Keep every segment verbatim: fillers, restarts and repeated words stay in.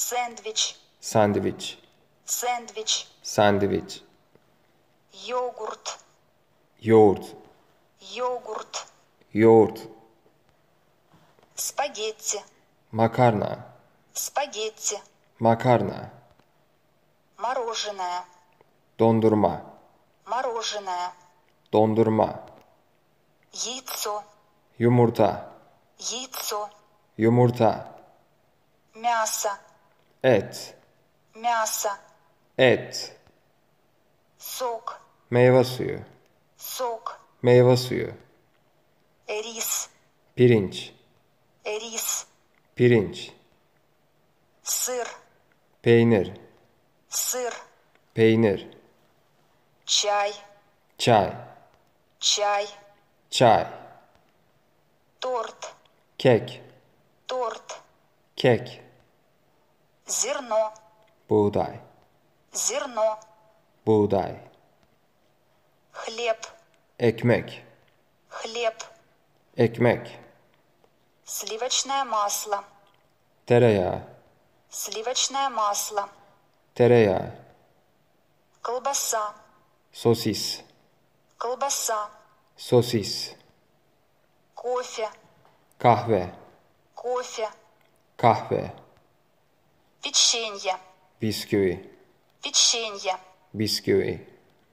Сэндвич. Sandviç. Сэндвич. Sandviç. Йогурт. Yoğurt. Йогурт. Yoğurt. Спагетти. Makarna. Спагетти. Makarna. Мороженое. Dondurma. Мороженое. Dondurma. Яйцо. Yumurta. Яйцо. Yumurta. Мясо. Et. Мясо. Et. Сок. Meyve suyu. Сок. Meyve suyu. Рис. Pirinç. Рис. Pirinç. Сыр. Peynir. Сыр. Peynir. Чай. Çay. Чай. Çay. Торт. Kek. Торт. Kek. Зерно. Buğday. Зерно. Buğday. Хлеб. Ekmek. Хлеб. Ekmek. Сливочное масло. Tereyağı. Сливочное масло. Tereyağı. Колбаса. Sosis. Колбаса. Sosis. Кофе. Kahve. Кофе. Kahve. Печенье. Bisküvi. Печенье. Bisküvi.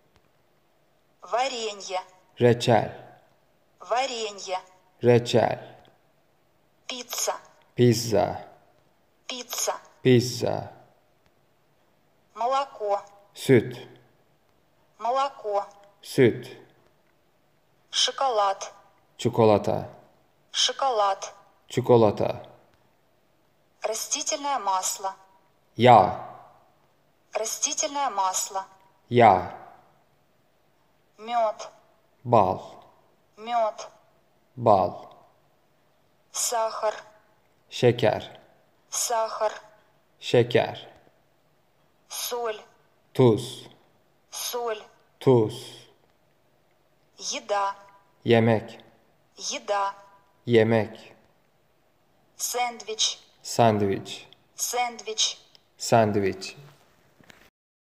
Варенье. Reçel. Варенье. Reçel. Пицца. Pizza. Пицца. Pizza. Молоко. Süt. Молоко. Süt. Шоколад. Çikolata. Шоколад. Çikolata. Растительное масло. Yağ. Растительное масло. Yağ. Мед. Bal. Мед. Bal. Сахар. Şeker. Сахар. Şeker. Соль. Tuz. Соль. Tuz. Еда. Yemek. Еда. Yemek. Сэндвич. Sandviç. Сэндвич. Sandviç.